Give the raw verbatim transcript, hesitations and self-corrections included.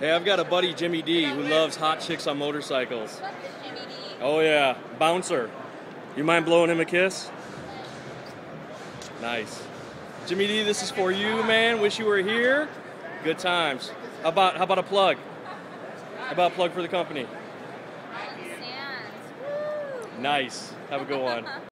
Hey, I've got a buddy, Jimmy D, who loves hot chicks on motorcycles. Jimmy D. Oh yeah, bouncer. You mind blowing him a kiss? Nice. Jimmy D, this is for you, man. Wish you were here. Good times. How about how about a plug? How about a plug for the company? Nice. Have a good one.